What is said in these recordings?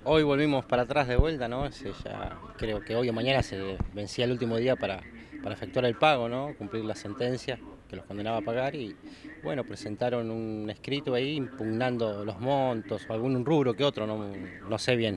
Hoy volvimos para atrás de vuelta, ¿no? Ya creo que hoy o mañana se vencía el último día para efectuar el pago, ¿no? Cumplir la sentencia que los condenaba a pagar y, bueno, presentaron un escrito ahí impugnando los montos o algún rubro que otro, no sé bien.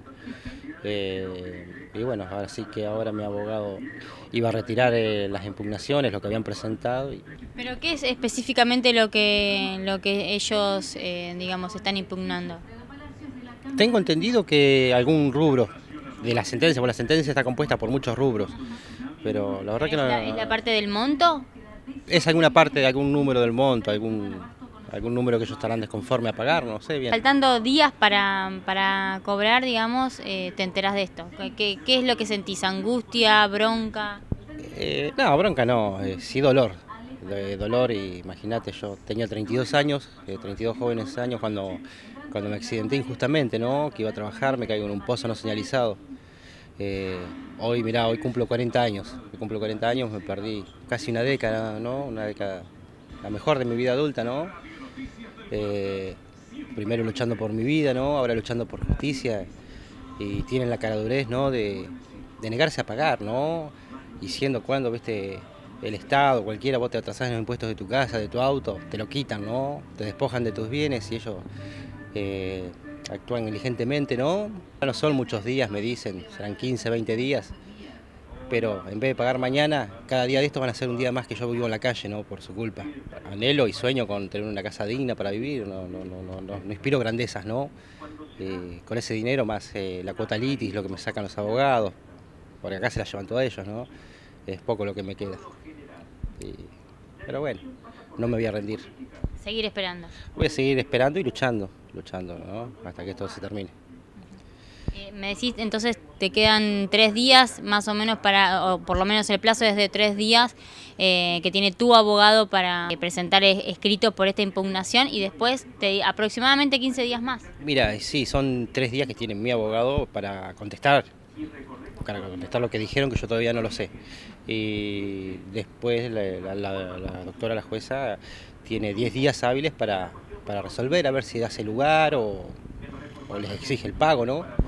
Y bueno, ahora sí que ahora mi abogado iba a retirar las impugnaciones, lo que habían presentado. ¿Pero qué es específicamente lo que ellos, digamos, están impugnando? Tengo entendido que algún rubro de la sentencia, porque la sentencia está compuesta por muchos rubros, pero la verdad ¿Pero que es la no, parte del monto? es alguna parte de algún número del monto, algún número que ellos estarán desconforme a pagar, no sé bien. Faltando días para cobrar, digamos, te enterás de esto. ¿Qué es lo que sentís? ¿Angustia, bronca? No, bronca no, sí dolor. Dolor, y imagínate, yo tenía 32 años, 32 jóvenes años cuando me accidenté injustamente, ¿no? Que iba a trabajar, me caigo en un pozo no señalizado. Eh, Hoy, mirá, hoy cumplo 40 años, me perdí casi una década, ¿no? Una década, la mejor de mi vida adulta, ¿no? Eh, Primero luchando por mi vida, ¿no? Ahora luchando por justicia, y tienen la caradurez, ¿no? De negarse a pagar, ¿no? Y siendo cuando, viste, el Estado, cualquiera, vos te atrasás en los impuestos de tu casa, de tu auto, te lo quitan, ¿no? Te despojan de tus bienes y ellos eh, actúan negligentemente, ¿no? No son muchos días, me dicen, serán 15, 20 días, pero en vez de pagar mañana, cada día de estos van a ser un día más que yo vivo en la calle, ¿no? Por su culpa. Anhelo y sueño con tener una casa digna para vivir, no inspiro grandezas, ¿no? Con ese dinero más la cuota litis, lo que me sacan los abogados, porque acá se la llevan todos ellos, ¿no? Es poco lo que me queda. Y- pero bueno, no me voy a rendir. Seguir esperando. Voy a seguir esperando y luchando, ¿no? Hasta que esto se termine. Me decís, entonces te quedan 3 días más o menos o por lo menos el plazo es de 3 días que tiene tu abogado para presentar escrito por esta impugnación y después aproximadamente 15 días más. Mira, sí, son 3 días que tiene mi abogado para contestar lo que dijeron, que yo todavía no lo sé. Y después la doctora, la jueza, tiene 10 días hábiles para resolver, a ver si hace lugar o les exige el pago, ¿no?